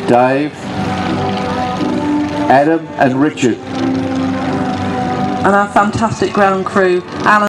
Dave, Adam and Richard. And our fantastic ground crew, Alan